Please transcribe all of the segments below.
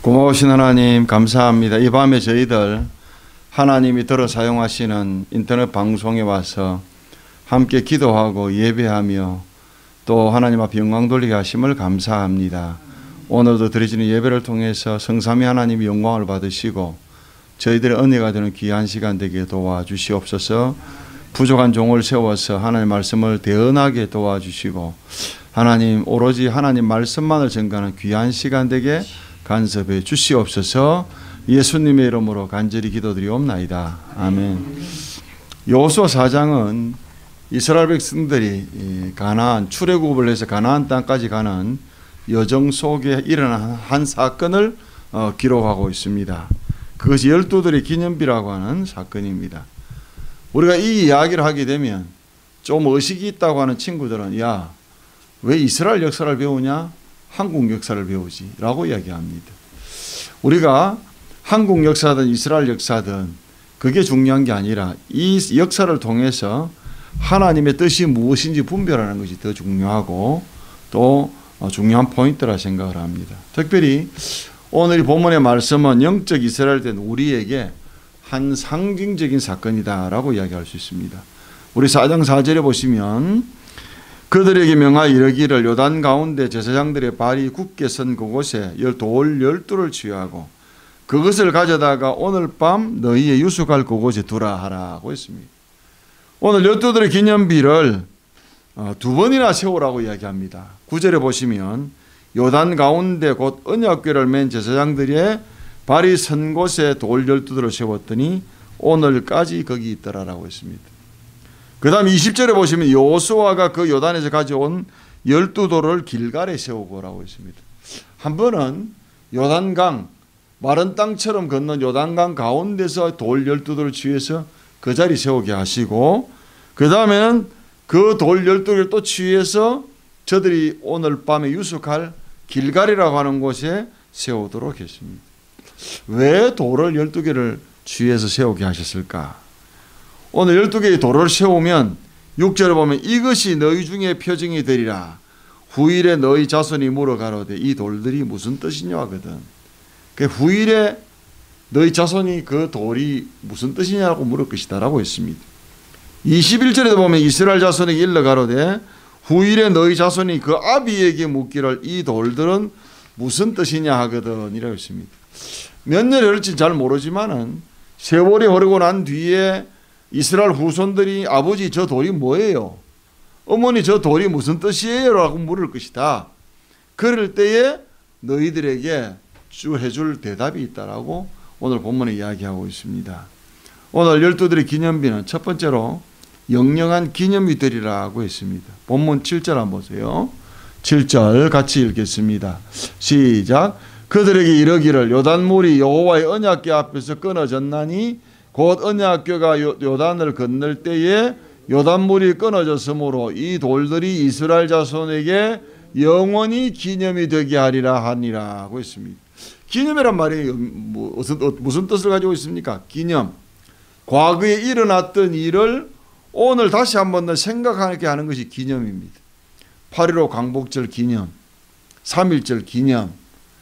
고마우신 하나님 감사합니다. 이 밤에 저희들 하나님이 들어 사용하시는 인터넷 방송에 와서 함께 기도하고 예배하며 또 하나님 앞에 영광 돌리게 하심을 감사합니다. 오늘도 드려지는 예배를 통해서 성삼위 하나님이 영광을 받으시고 저희들의 은혜가 되는 귀한 시간 되게 도와주시옵소서. 부족한 종을 세워서 하나님 말씀을 대언하게 도와주시고 하나님 오로지 하나님 말씀만을 전가하는 귀한 시간 되게 간섭해 주시옵소서. 예수님의 이름으로 간절히 기도드리옵나이다. 아멘. 여호수아 4장은 이스라엘 백성들이 가나안 출애굽을 해서 가나안 땅까지 가는 여정 속에 일어난 한 사건을 기록하고 있습니다. 그것이 열두들의 기념비라고 하는 사건입니다. 우리가 이 이야기를 하게 되면 좀 의식이 있다고 하는 친구들은 야, 왜 이스라엘 역사를 배우냐? 한국 역사를 배우지 라고 이야기합니다. 우리가 한국 역사든 이스라엘 역사든 그게 중요한 게 아니라 이 역사를 통해서 하나님의 뜻이 무엇인지 분별하는 것이 더 중요하고 또 중요한 포인트라 생각을 합니다. 특별히 오늘 이 본문의 말씀은 영적 이스라엘 된 우리에게 한 상징적인 사건이다 라고 이야기할 수 있습니다. 우리 4장 4절에 보시면 그들에게 명하여 이르기를 요단 가운데 제사장들의 발이 굳게 선 그곳에 돌 12를 취하고 그것을 가져다가 오늘 밤 너희의 유숙할 그곳에 두라 하라고 했습니다. 오늘 12들의 기념비를 두 번이나 세우라고 이야기합니다. 9절에 보시면 요단 가운데 곧 언약궤를 맨 제사장들의 발이 선 곳에 돌 12들을 세웠더니 오늘까지 거기 있더라라고 했습니다. 그 다음 20절에 보시면 여호수아가 그 요단에서 가져온 12돌을 길갈에 세우고라고 했습니다. 한 번은 요단강 마른 땅처럼 건넌 요단강 가운데서 돌 12돌을 취해서 그 자리 세우게 하시고 그 다음에는 그 돌 12개를 또 취해서 저들이 오늘 밤에 유숙할 길갈이라고 하는 곳에 세우도록 했습니다. 왜 돌을 12개를 취해서 세우게 하셨을까? 오늘 12개의 돌을 세우면 6절에 보면 이것이 너희 중에 표징이 되리라. 후일에 너희 자손이 물어가로되 이 돌들이 무슨 뜻이냐 하거든. 그 후일에 너희 자손이 그 돌이 무슨 뜻이냐고 물을 것이다 라고 했습니다. 21절에도 보면 이스라엘 자손에게 일러가로되 후일에 너희 자손이 그 아비에게 묻기를 이 돌들은 무슨 뜻이냐 하거든 이라고 했습니다. 몇 년이 흐를지 잘 모르지만은 세월이 흐르고 난 뒤에 이스라엘 후손들이 아버지 저 돌이 뭐예요? 어머니 저 돌이 무슨 뜻이에요? 라고 물을 것이다. 그럴 때에 너희들에게 해줄 대답이 있다라고 오늘 본문에 이야기하고 있습니다. 오늘 12들의 기념비는 첫 번째로 영영한 기념비들이라고 했습니다. 본문 7절 한번 보세요. 7절 같이 읽겠습니다. 시작. 그들에게 이르기를 요단물이 여호와의 언약궤 앞에서 끊어졌나니 곧 언약궤가 요단을 건널 때에 요단물이 끊어졌으므로 이 돌들이 이스라엘 자손에게 영원히 기념이 되게 하리라 하니라고 했습니다. 기념이란 말이 무슨 뜻을 가지고 있습니까? 기념. 과거에 일어났던 일을 오늘 다시 한번 더 생각하게 하는 것이 기념입니다. 8.15 광복절 기념, 3.1절 기념,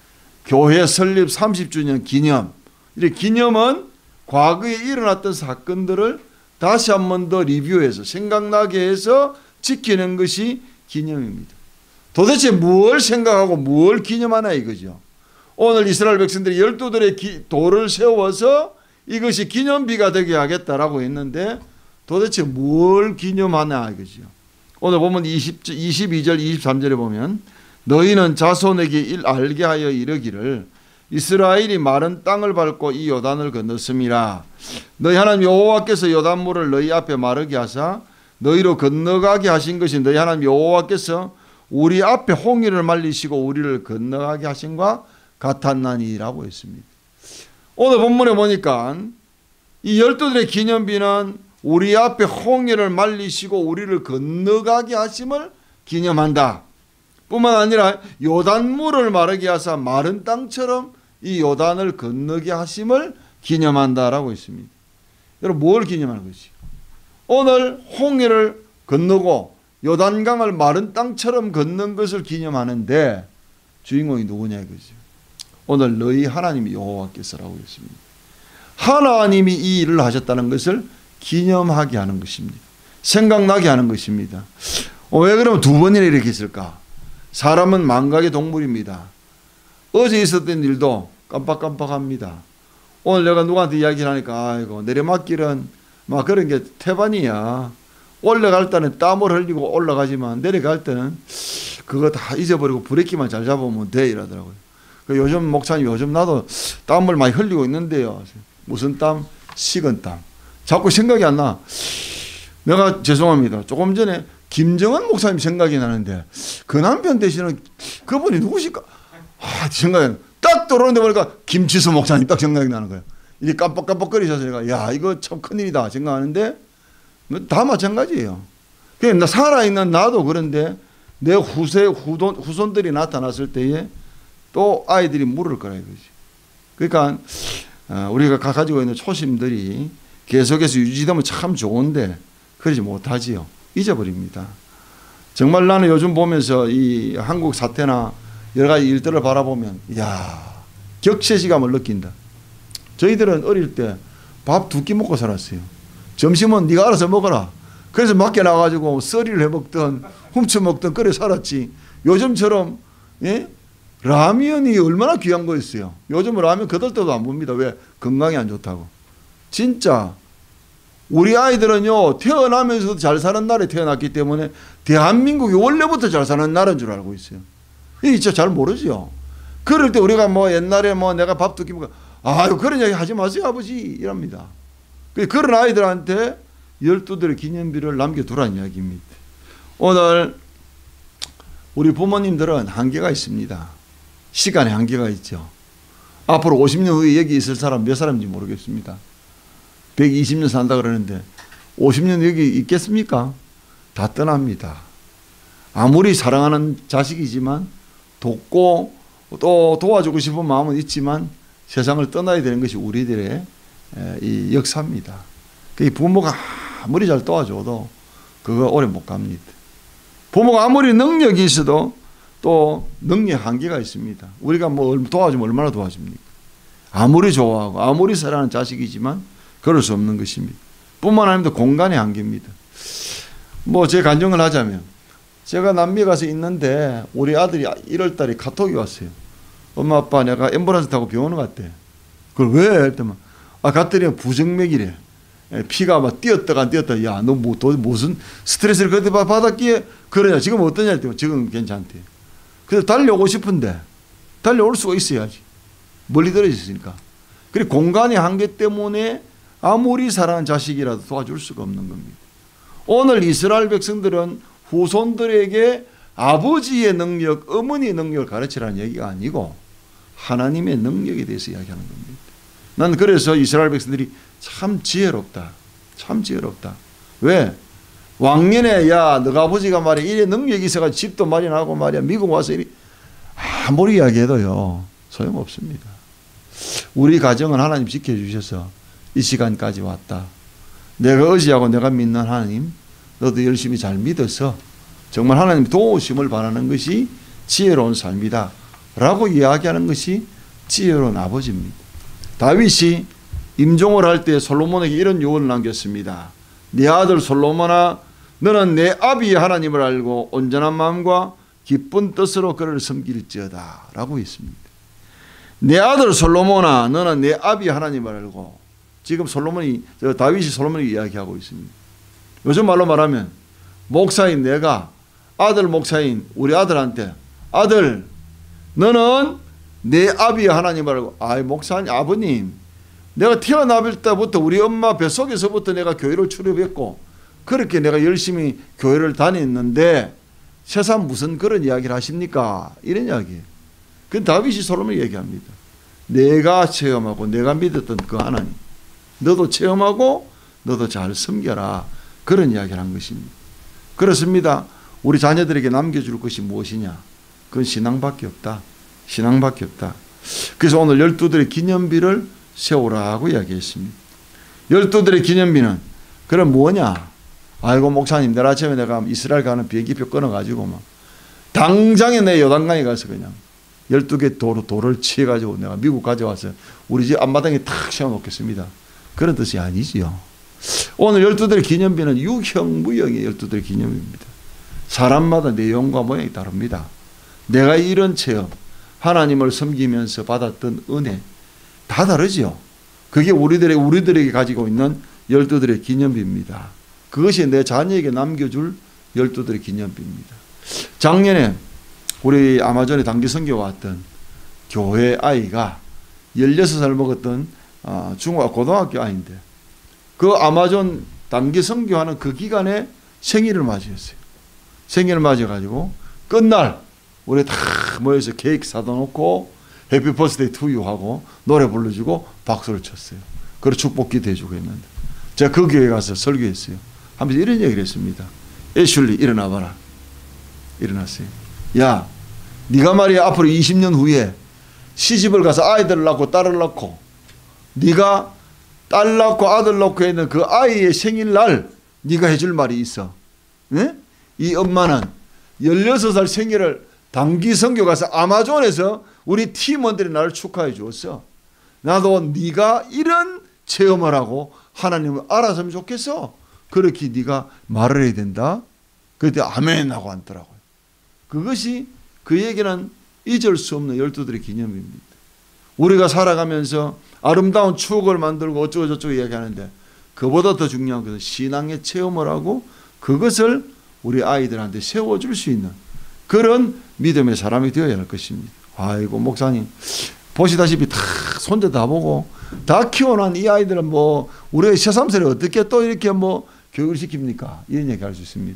교회 설립 30주년 기념. 이렇게 기념은 과거에 일어났던 사건들을 다시 한 번 더 리뷰해서 생각나게 해서 지키는 것이 기념입니다. 도대체 뭘 생각하고 뭘 기념하나 이거죠. 오늘 이스라엘 백성들이 12돌의 돌을 세워서 이것이 기념비가 되게 하겠다라고 했는데 도대체 뭘 기념하나 이거죠. 오늘 보면 22절 23절에 보면 너희는 자손에게 알게 하여 이르기를 이스라엘이 마른 땅을 밟고 이 요단을 건넜음이라. 너희 하나님 여호와께서 요단물을 너희 앞에 마르게 하사 너희로 건너가게 하신 것이 너희 하나님 여호와께서 우리 앞에 홍해를 말리시고 우리를 건너가게 하신과 같았나니라고 했습니다. 오늘 본문에 보니까 이 12들의 기념비는 우리 앞에 홍해를 말리시고 우리를 건너가게 하심을 기념한다. 뿐만 아니라 요단물을 마르게 하사 마른 땅처럼 이 요단을 건너게 하심을 기념한다라고 했습니다. 여러분 뭘 기념하는 것이? 오늘 홍해를 건너고 요단강을 마른 땅처럼 건넌 것을 기념하는데 주인공이 누구냐 이거죠. 오늘 너희 하나님이 여호와께서라고 했습니다. 하나님이 이 일을 하셨다는 것을 기념하게 하는 것입니다. 생각나게 하는 것입니다. 왜 그러면 두 번이나 이렇게 했을까? 사람은 망각의 동물입니다. 어제 있었던 일도 깜빡깜빡합니다. 오늘 내가 누구한테 이야기를 하니까 아이고 내리막길은 막 그런 게 태반이야. 올라갈 때는 땀을 흘리고 올라가지만 내려갈 때는 그거 다 잊어버리고 브레이크만 잘 잡으면 돼 이러더라고요. 요즘 목사님 요즘 나도 땀을 많이 흘리고 있는데요. 무슨 땀? 식은 땀. 자꾸 생각이 안 나. 내가 죄송합니다. 조금 전에 김정은 목사님 생각이 나는데 그 남편 되시는 그분이 누구실까? 생각이 딱 들어오는데 보니까 김치수 목사님 딱 생각이 나는 거예요. 이게 깜빡깜빡거리셔서 제가 야 이거 참 큰일이다 생각하는데 다 마찬가지예요. 그러니까 살아있는 나도 그런데 내 후손들이 나타났을 때에 또 아이들이 물을 거라 이거지. 그러니까 우리가 가지고 있는 초심들이 계속해서 유지되면 참 좋은데 그러지 못하지요. 잊어버립니다. 정말 나는 요즘 보면서 이 한국 사태나 여러 가지 일들을 바라보면 격세지감을 느낀다. 저희들은 어릴 때 밥 두 끼 먹고 살았어요. 점심은 네가 알아서 먹어라. 그래서 밖에 나가지고 썰이를 해먹든 훔쳐먹든 그래 살았지. 요즘처럼 라면이 얼마나 귀한 거였어요. 요즘은 라면 거들떠도 안 봅니다. 왜? 건강에 안 좋다고. 진짜 우리 아이들은요 태어나면서도 잘 사는 나라에 태어났기 때문에 대한민국이 원래부터 잘 사는 나라인 줄 알고 있어요. 이게 진짜 잘 모르죠. 그럴 때 우리가 뭐 옛날에 뭐 내가 밥 두 끼 먹고 아유 그런 얘기 하지 마세요 아버지 이랍니다. 그런 아이들한테 12들의 기념비를 남겨두라는 이야기입니다. 오늘 우리 부모님들은 한계가 있습니다. 시간에 한계가 있죠. 앞으로 50년 후에 여기 있을 사람 몇 사람인지 모르겠습니다. 120년 산다 그러는데 50년 여기 있겠습니까? 다 떠납니다. 아무리 사랑하는 자식이지만 돕고 또 도와주고 싶은 마음은 있지만 세상을 떠나야 되는 것이 우리들의 이 역사입니다. 부모가 아무리 잘 도와줘도 그거 오래 못 갑니다. 부모가 아무리 능력이 있어도 또 능력 한계가 있습니다. 우리가 뭐 도와주면 얼마나 도와줍니까? 아무리 좋아하고 아무리 사랑하는 자식이지만 그럴 수 없는 것입니다. 뿐만 아니라 공간의 한계입니다. 뭐 제 간증을 하자면 제가 남미에 가서 있는데 우리 아들이 1월 달에 카톡이 왔어요. 엄마 아빠 내가 앰뷸런스 타고 병원을 갔대. 그걸 왜? 했더니 갔더니 부정맥이래. 피가 막 뛰었다가 안 뛰었다. 야, 너 뭐 무슨 스트레스를 그때 받았기에 그러냐. 지금 어떠냐 했더니 지금 괜찮대. 그래서 달려오고 싶은데 달려올 수가 있어야지. 멀리 떨어져 있으니까. 그리고 공간의 한계 때문에 아무리 사랑하는 자식이라도 도와줄 수가 없는 겁니다. 오늘 이스라엘 백성들은 후손들에게 아버지의 능력, 어머니의 능력을 가르치라는 얘기가 아니고 하나님의 능력에 대해서 이야기하는 겁니다. 난 그래서 이스라엘 백성들이 참 지혜롭다. 참 지혜롭다. 왜? 왕년에 너가 아버지가 말이야 이래 능력이 있어가지고 집도 마련하고 말이야 미국 와서 이래 아무리 이야기해도요 소용없습니다. 우리 가정은 하나님 지켜주셔서 이 시간까지 왔다. 내가 의지하고 내가 믿는 하나님 너도 열심히 잘 믿어서 정말 하나님 도우심을 바라는 것이 지혜로운 삶이다 라고 이야기하는 것이 지혜로운 아버지입니다. 다윗이 임종을 할 때 솔로몬에게 이런 요원을 남겼습니다. 네 아들 솔로몬아 너는 내 아비의 하나님을 알고 온전한 마음과 기쁜 뜻으로 그를 섬길지어다 라고 했습니다. 내 아들 솔로몬아 너는 내 아비의 하나님을 알고 지금 다윗이 솔로몬이 이야기하고 있습니다. 요즘 말로 말하면 목사인 내가 아들 목사인 우리 아들한테 아들 너는 내 아비의 하나님을 알고 목사님 아버님 내가 태어날 때부터 우리 엄마 뱃속에서부터 내가 교회를 출입했고 그렇게 내가 열심히 교회를 다녔는데 세상 무슨 그런 이야기를 하십니까? 이런 이야기예요. 그 다윗이 솔로몬이 얘기합니다. 내가 체험하고 내가 믿었던 그 하나님 너도 체험하고 너도 잘 섬겨라 그런 이야기를 한 것입니다. 그렇습니다. 우리 자녀들에게 남겨줄 것이 무엇이냐? 그건 신앙밖에 없다. 신앙밖에 없다. 그래서 오늘 12들의 기념비를 세우라고 이야기했습니다. 12들의 기념비는 그럼 뭐냐? 아이고 목사님 내일 아침에 내가 이스라엘 가는 비행기표 끊어가지고 막 당장에 내 요단강에 가서 그냥 12개 돌을 치해가지고 내가 미국 가져와서 우리 집 앞마당에 탁 세워놓겠습니다. 그런 뜻이 아니지요. 오늘 12들의 기념비는 유형무형의 12들의 기념비입니다. 사람마다 내용과 모양이 다릅니다. 내가 이런 체험, 하나님을 섬기면서 받았던 은혜 다 다르죠. 그게 우리들에게 가지고 있는 12들의 기념비입니다. 그것이 내 자녀에게 남겨줄 12들의 기념비입니다. 작년에 우리 아마존에 단기 선교 왔던 교회 아이가 16살 먹었던 중학 고등학교 아이인데 그 아마존 단기 선교하는 그 기간에 생일을 맞이했어요. 생일을 맞이해가지고 끝날 우리 다 모여서 케이크 사다 놓고 해피 버스데이 투 유 하고 노래 불러주고 박수를 쳤어요. 그리고 축복 기도해주고 했는데 제가 그 교회 가서 설교했어요. 하면서 이런 얘기를 했습니다. 애슐리 일어나 봐라. 일어났어요. 야, 네가 말이야 앞으로 20년 후에 시집을 가서 아이들을 낳고 딸을 낳고 네가 딸 낳고 아들 낳고 있는 그 아이의 생일날 네가 해줄 말이 있어. 네? 이 엄마는 16살 생일을 단기 선교 가서 아마존에서 우리 팀원들이 나를 축하해 주었어. 나도 네가 이런 체험을 하고 하나님을 알았으면 좋겠어. 그렇게 네가 말을 해야 된다. 그때 아멘 하고 앉더라고요. 그것이 그에게는 잊을 수 없는 12들의 기념입니다. 우리가 살아가면서 아름다운 추억을 만들고 어쩌고 저쩌고 이야기하는데 그보다 더 중요한 것은 신앙의 체험을 하고 그것을 우리 아이들한테 세워줄 수 있는 그런 믿음의 사람이 되어야 할 것입니다. 아이고 목사님 보시다시피 다 손자 다 보고 다 키워난 이 아이들은 뭐 우리가 새삼스레 어떻게 또 이렇게 뭐 교육을 시킵니까? 이런 얘기 할 수 있습니다.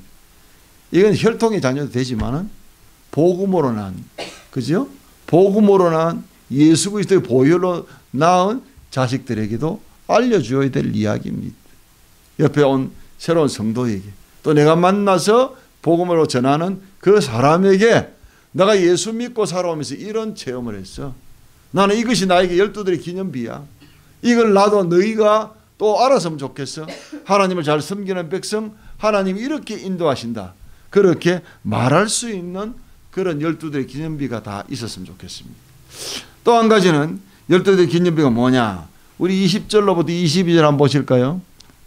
이건 혈통의 자녀도 되지만은 복음으로 난, 그죠? 복음으로 난 예수 그리스도의 보혈로 낳은 자식들에게도 알려줘야 될 이야기입니다. 옆에 온 새로운 성도에게 또 내가 만나서 복음으로 전하는 그 사람에게 내가 예수 믿고 살아오면서 이런 체험을 했어. 나는 이것이 나에게 12들의 기념비야. 이걸 나도 너희가 또 알았으면 좋겠어. 하나님을 잘 섬기는 백성 하나님이 이렇게 인도하신다. 그렇게 말할 수 있는 그런 12들의 기념비가 다 있었으면 좋겠습니다. 또 한 가지는 12들의 기념비가 뭐냐. 우리 20절로부터 22절 한번 보실까요?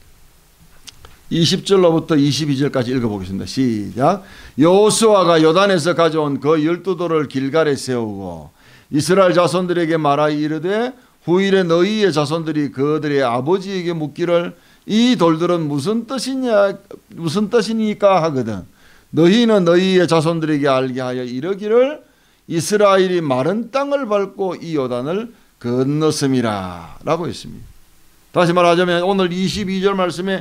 20절로부터 22절까지 읽어보겠습니다. 시작. 여호수아가 요단에서 가져온 그 12돌을 길갈에 세우고 이스라엘 자손들에게 말하여 이르되 후일에 너희의 자손들이 그들의 아버지에게 묻기를 이 돌들은 무슨 뜻이니까 하거든. 너희는 너희의 자손들에게 알게 하여 이르기를 이스라엘이 마른 땅을 밟고 이 요단을 건넜음이라 라고 했습니다. 다시 말하자면 오늘 22절 말씀에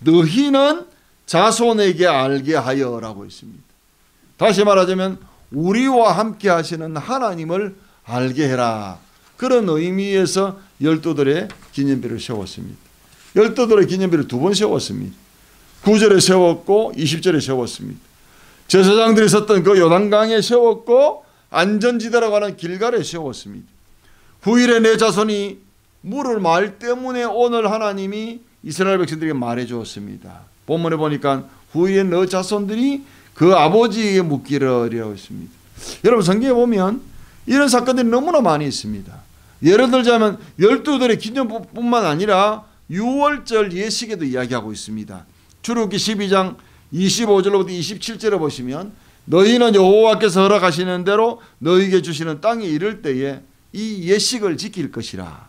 너희는 자손에게 알게 하여 라고 했습니다. 다시 말하자면 우리와 함께 하시는 하나님을 알게 해라. 그런 의미에서 12돌의 기념비를 세웠습니다. 12돌의 기념비를 두 번 세웠습니다. 9절에 세웠고 20절에 세웠습니다. 제사장들이 섰던 그 요단강에 세웠고 안전지대라고 하는 길갈에 세웠습니다. 후일에 내 자손이 물을 말 때문에 오늘 하나님이 이스라엘 백성들에게 말해 주었습니다. 본문에 보니까 후일에 너 자손들이 그 아버지에게 묻기를 했습니다. 여러분 성경에 보면 이런 사건들이 너무나 많이 있습니다. 예를 들자면 12돌의 기념뿐만 아니라 유월절 예식에도 이야기하고 있습니다. 출애굽기 12장 25절로부터 27절에 보시면 너희는 여호와께서 허락하시는 대로 너희에게 주시는 땅에 이를 때에 이 예식을 지킬 것이라.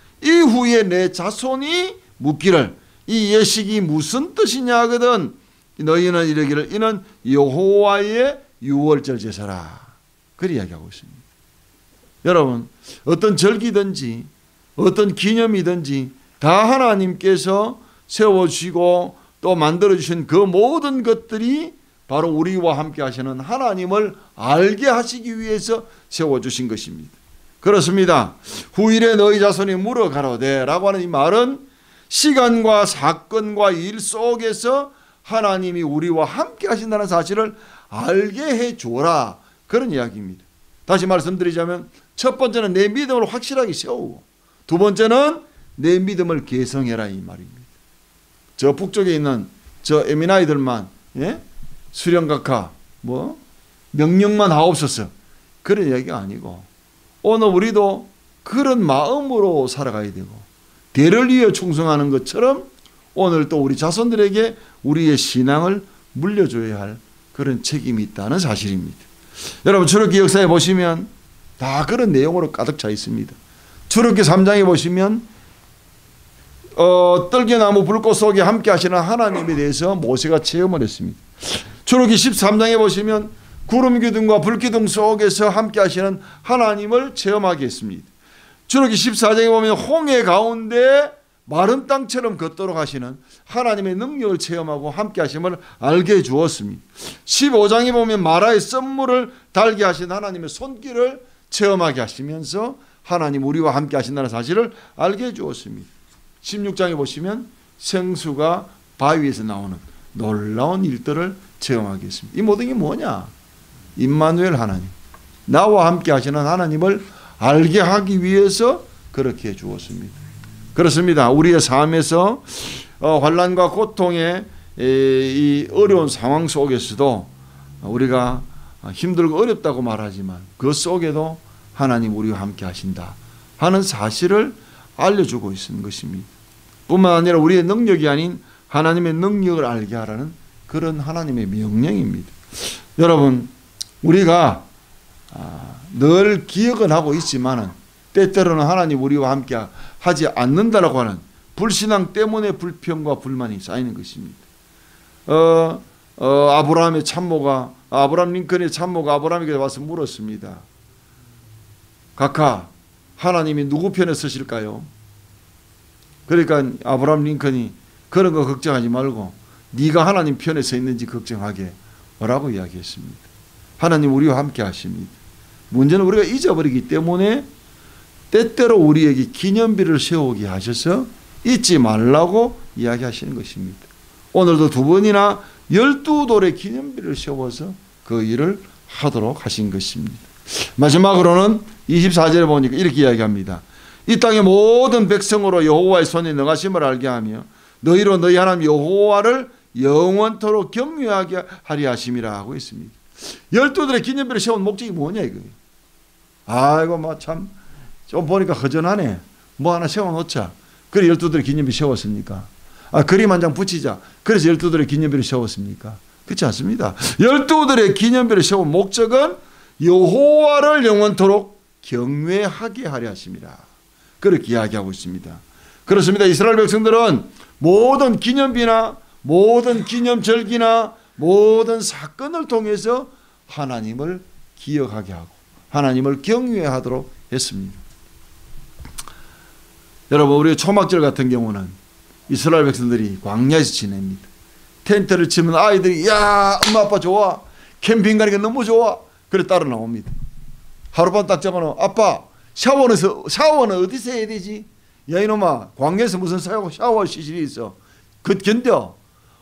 이후에 내 자손이 묻기를 이 예식이 무슨 뜻이냐 하거든 너희는 이르기를 이는 여호와의 유월절 제사라. 그리 이야기하고 있습니다. 여러분 어떤 절기든지 어떤 기념이든지 다 하나님께서 세워주시고 또 만들어주신 그 모든 것들이 바로 우리와 함께 하시는 하나님을 알게 하시기 위해서 세워주신 것입니다. 그렇습니다. 후일에 너희 자손이 물어가로되 라고 하는 이 말은 시간과 사건과 일 속에서 하나님이 우리와 함께 하신다는 사실을 알게 해줘라. 그런 이야기입니다. 다시 말씀드리자면 첫 번째는 내 믿음을 확실하게 세우고 두 번째는 내 믿음을 개성해라 이 말입니다. 저 북쪽에 있는 저 에미나이들만 수령각하 명령만 하옵소서 그런 이야기가 아니고 오늘 우리도 그런 마음으로 살아가야 되고 대를 위해 충성하는 것처럼 오늘 또 우리 자손들에게 우리의 신앙을 물려줘야 할 그런 책임이 있다는 사실입니다. 여러분 출애굽기 역사에 보시면 다 그런 내용으로 가득 차 있습니다. 출애굽기 3장에 보시면 떨기나무 불꽃 속에 함께 하시는 하나님에 대해서 모세가 체험을 했습니다. 출애굽기 13장에 보시면 구름 기둥과 불 기둥 속에서 함께 하시는 하나님을 체험하게 했습니다. 출애굽기 14장에 보면 홍해 가운데 마른 땅처럼 걷도록 하시는 하나님의 능력을 체험하고 함께 하심을 알게 해 주었습니다. 15장에 보면 마라의 썬물을 달게 하신 하나님의 손길을 체험하게 하시면서 하나님 우리와 함께 하신다는 사실을 알게 해 주었습니다. 16장에 보시면 생수가 바위에서 나오는 놀라운 일들을 체험하게 했습니다. 이 모든 게 뭐냐? 임마누엘 하나님, 나와 함께 하시는 하나님을 알게 하기 위해서 그렇게 해 주었습니다. 그렇습니다. 우리의 삶에서 환난과 고통의 이 어려운 상황 속에서도 우리가 힘들고 어렵다고 말하지만 그 속에도 하나님 우리와 함께 하신다 하는 사실을 알려주고 있는 것입니다. 뿐만 아니라 우리의 능력이 아닌 하나님의 능력을 알게 하라는 그런 하나님의 명령입니다. 여러분 우리가 늘 기억은 하고 있지만은 때때로는 하나님 우리와 함께 하지 않는다라고 하는 불신앙 때문에 불평과 불만이 쌓이는 것입니다. 아브라함의 참모가 아브라함 링컨의 참모가 아브라함에게 와서 물었습니다. 각하 하나님이 누구 편에 서실까요? 그러니까 아브라함 링컨이 그런 거 걱정하지 말고 네가 하나님 편에 서 있는지 걱정하게 라고 이야기했습니다. 하나님 우리와 함께 하십니다. 문제는 우리가 잊어버리기 때문에 때때로 우리에게 기념비를 세우게 하셔서 잊지 말라고 이야기하시는 것입니다. 오늘도 2번이나 12돌의 기념비를 세워서 그 일을 하도록 하신 것입니다. 마지막으로는 24절에 보니까 이렇게 이야기합니다. 이 땅의 모든 백성으로 여호와의 손이 능하심을 알게 하며 너희로 너희 하나님 여호와를 영원토록 경외하게 하리 하심이라 하고 있습니다. 12돌의 기념비를 세운 목적이 뭐냐 이거예요. 아이고 뭐 참 좀 보니까 허전하네. 뭐 하나 세워놓자. 그래 12돌의 기념비 세웠습니까? 그림 한 장 붙이자. 그래서 12돌의 기념비를 세웠습니까? 그렇지 않습니다. 12돌의 기념비를 세운 목적은 여호와를 영원토록 경외하게 하려 하심이라. 그렇게 이야기하고 있습니다. 그렇습니다. 이스라엘 백성들은 모든 기념비나 모든 기념절기나 모든 사건을 통해서 하나님을 기억하게 하고 하나님을 경외하도록 했습니다. 여러분 우리 초막절 같은 경우는 이스라엘 백성들이 광야에서 지냅니다. 텐트를 치면 아이들이 야 엄마 아빠 좋아 캠핑 가니까 너무 좋아 그래 따라 나옵니다. 하룻밤 딱 잡아놓으면 아빠 샤워는 어디서 해야 되지? 야 이놈아 광야에서 무슨 샤워 시설이 있어. 그 견뎌.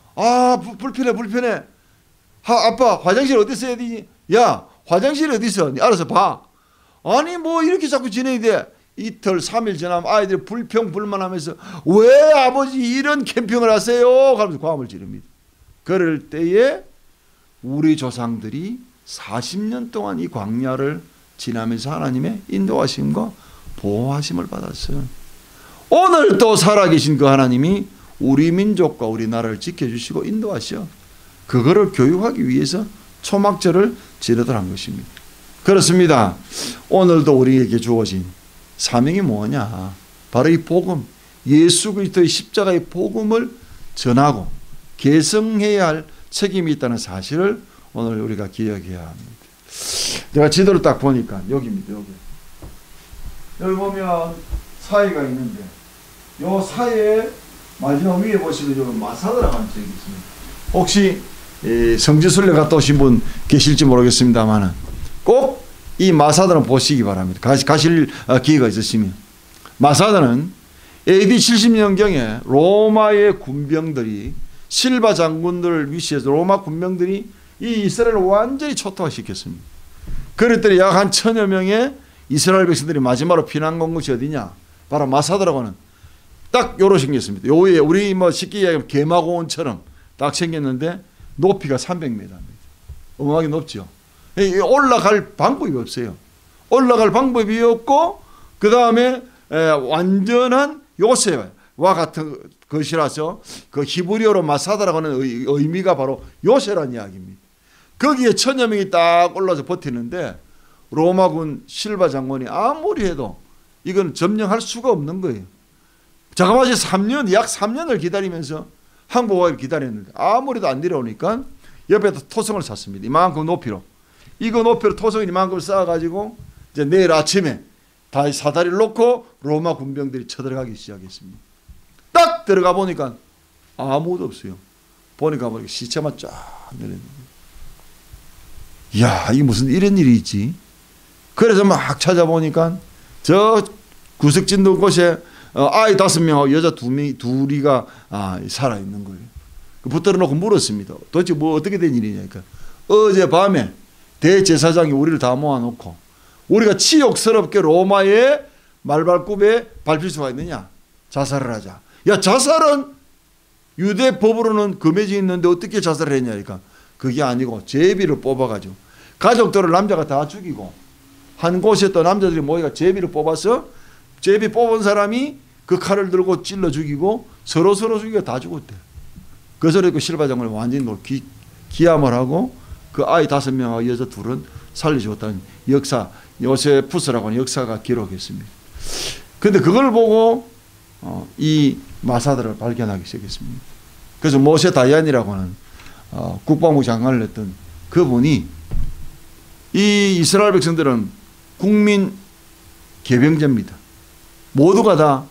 불편해. 아빠 화장실 어디서 해야 되지? 야 화장실 어디서? 알아서 봐. 아니 뭐 이렇게 자꾸 지내야 돼. 이틀 3일 지나면 아이들이 불평불만하면서 왜 아버지 이런 캠핑을 하세요? 하면서 고함을 지릅니다. 그럴 때에 우리 조상들이 40년 동안 이 광야를 지나면서 하나님의 인도하심과 보호하심을 받았어요. 오늘 또 살아계신 그 하나님이 우리 민족과 우리나라를 지켜주시고 인도하셔. 그거를 교육하기 위해서 초막절을 지내도록 한 것입니다. 그렇습니다. 오늘도 우리에게 주어진 사명이 뭐냐? 바로 이 복음, 예수 그리스도의 십자가의 복음을 전하고 계승해야 할 책임이 있다는 사실을 오늘 우리가 기억해야 합니다. 제가 지도를 딱 보니까 여기입니다. 여기 보면 사이가 있는데 요 사이에 마지막 위에 보시면 여기 마사드라고 하는 책이 있습니다. 혹시 성지순례 갔다 오신 분 계실지 모르겠습니다만 꼭 이 마사드는 보시기 바랍니다. 가실 기회가 있으시면. 마사드는 AD 70년경에 로마의 군병들이 실바 장군들을 위시해서 로마 군병들이 이 이스라엘을 완전히 초토화시켰습니다. 그랬더니 약 한 1000여 명의 이스라엘 백성들이 마지막으로 피난 간 곳이 어디냐? 바로 마사드라고 하는 딱 요로 생겼습니다. 요에 우리 뭐 쉽게 이야기하면 개마고원처럼 딱 생겼는데 높이가 300m입니다. 어마어마하게 높죠. 올라갈 방법이 없어요. 올라갈 방법이 없고 그 다음에 완전한 요새와 같은 것이라서 그 히브리어로 마사다라고 하는 의미가 바로 요새란 이야기입니다. 거기에 1000여 명이 딱 올라서 버티는데 로마군 실바 장군이 아무리 해도 이건 점령할 수가 없는 거예요. 자그마치 약 3년을 기다리면서 항복하기를 기다렸는데 아무래도 안 내려오니까 옆에다 토성을 샀습니다. 이만큼 높이로. 이거 높이로 토성을 이만큼 쌓아가지고 이제 내일 아침에 다 사다리를 놓고 로마 군병들이 쳐들어가기 시작했습니다. 딱 들어가 보니까 아무도 없어요. 보니까 시체만 쫙 내렸는데, 이야, 이게 무슨 이런 일이 있지? 그래서 막 찾아보니까 저 구석진 곳에 아이 5명하고 여자 2명이 살아있는 거예요. 붙들어 놓고 물었습니다. 도대체 뭐 어떻게 된 일이냐니까. 어젯밤에 대제사장이 우리를 다 모아놓고 우리가 치욕스럽게 로마의 말발굽에 밟힐 수가 있느냐? 자살을 하자. 야, 자살은 유대 법으로는 금해져 있는데 어떻게 자살을 했냐니까. 그게 아니고 제비를 뽑아가지고 가족들을 남자가 다 죽이고 한 곳에 또 남자들이 모여가 제비를 뽑아서 제비 뽑은 사람이 그 칼을 들고 찔러 죽이고 서로 죽이고 다 죽었대. 그래서 그 실바 장군을 완전히 기함을 하고 그 아이 5명하고 여자 2은 살려주었다는 역사, 요세푸스라고 하는 역사가 기록했습니다. 그런데 그걸 보고 이 마사다를 발견하기 시작했습니다. 그래서 모세 다이안이라고 하는 국방부 장관을 했던 그분이 이 이스라엘 백성들은 국민 개병제입니다. 모두가 다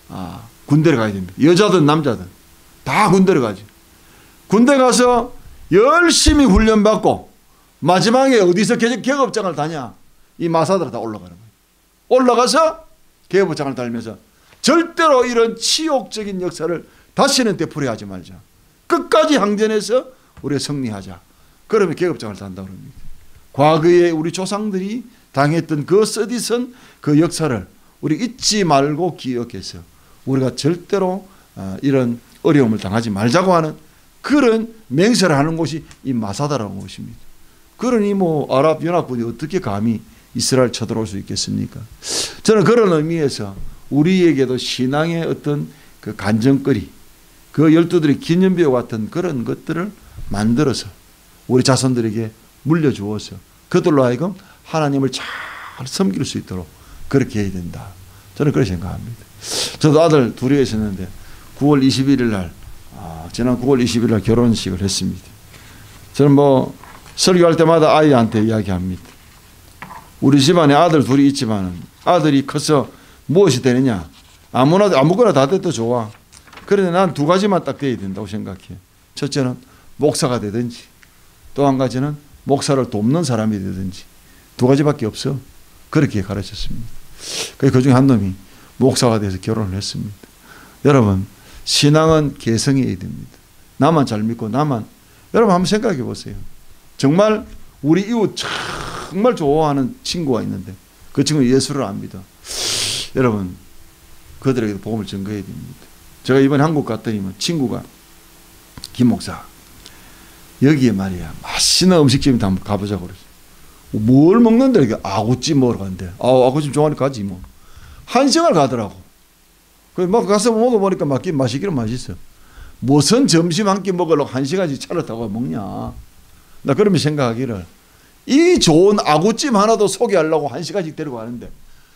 군대를 가야 됩니다. 여자든 남자든 다 군대를 가죠. 군대 가서 열심히 훈련받고 마지막에 어디서 계급장을 다냐? 이 마사다로 다 올라가는 거예요. 올라가서 계급장을 달면서 절대로 이런 치욕적인 역사를 다시는 되풀이하지 말자. 끝까지 항전해서 우리가 승리하자. 그러면 계급장을 단다고 합니다. 과거에 우리 조상들이 당했던 그 쓰디쓴 그 역사를 우리 잊지 말고 기억해서 우리가 절대로 이런 어려움을 당하지 말자고 하는 그런 맹세를 하는 곳이 이 마사다라는 곳입니다. 그러니 아랍연합군이 어떻게 감히 이스라엘 쳐들어올 수 있겠습니까? 저는 그런 의미에서 우리에게도 신앙의 어떤 그 간증거리, 그 12들의 기념비와 같은 그런 것들을 만들어서 우리 자손들에게 물려주어서 그들로 하여금 하나님을 잘 섬길 수 있도록 그렇게 해야 된다. 저는 그렇게 생각합니다. 저도 아들 2이 있었는데 9월 21일 날 지난 9월 20일 날 결혼식을 했습니다. 저는 설교할 때마다 아이한테 이야기합니다. 우리 집안에 아들 2이 있지만 아들이 커서 무엇이 되느냐? 아무거나 다 돼도 좋아. 그런데 난 2가지만 딱 돼야 된다고 생각해요. 첫째는 목사가 되든지 또 한 가지는 목사를 돕는 사람이 되든지 2가지밖에 없어. 그렇게 가르쳤습니다. 그 중에 한 놈이 목사가 돼서 결혼을 했습니다. 여러분, 신앙은 개성이어야 됩니다. 나만 잘 믿고 여러분 한번 생각해 보세요. 정말 우리 이웃 정말 좋아하는 친구가 있는데 그 친구는 예수를 안 믿어. 여러분, 그들에게도 복음을 전거해야 됩니다. 제가 이번에 한국 갔더니 친구가 김 목사 여기에 말이야 맛있는 음식점에 한번 가보자고 그랬어. 뭘 먹는데 이렇게 아구찜 먹으러 간대. 아구찜 좋아하니까 가지 뭐. 1시간을 가더라고. 그래서 가서 먹어보니까 맛있기는 맛있어. 무슨 점심 한 끼 먹으려고 1시간씩 차를 타고 먹냐. 나 그러면 생각하기를 이 좋은 아구찜 하나도 소개하려고 1시간씩 데리고 가는데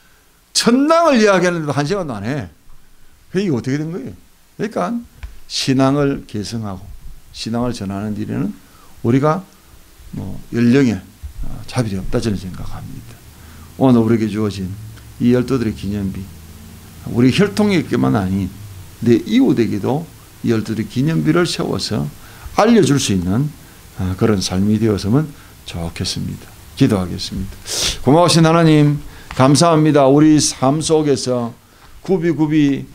천당을 이야기하는데도 1시간도 안 해. 이게 어떻게 된 거예요? 그러니까 신앙을 개성하고 신앙을 전하는 일에는 우리가 연령에 차별이 없다 저는 생각합니다. 오늘 우리에게 주어진 이 12들의 기념비, 우리 혈통에게만 아닌 내 이웃에게도 이 12들의 기념비를 세워서 알려줄 수 있는 그런 삶이 되었으면 좋겠습니다. 기도하겠습니다. 고마우신 하나님 감사합니다. 우리 삶 속에서 굽이굽이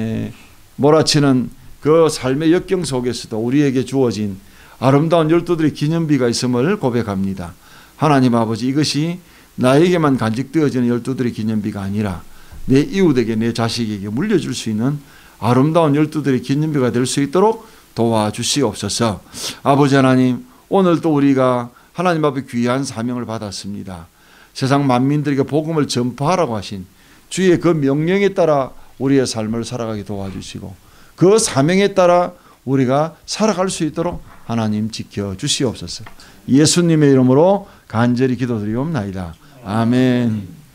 몰아치는 그 삶의 역경 속에서도 우리에게 주어진 아름다운 12들의 기념비가 있음을 고백합니다. 하나님 아버지, 이것이 나에게만 간직되어지는 12들의 기념비가 아니라 내 이웃에게, 내 자식에게 물려줄 수 있는 아름다운 12들의 기념비가 될 수 있도록 도와주시옵소서. 아버지 하나님, 오늘 또 우리가 하나님 앞에 귀한 사명을 받았습니다. 세상 만민들에게 복음을 전파하라고 하신 주의 그 명령에 따라 우리의 삶을 살아가게 도와주시고 그 사명에 따라 우리가 살아갈 수 있도록 하나님 지켜주시옵소서. 예수님의 이름으로 간절히 기도드리옵나이다. 아멘.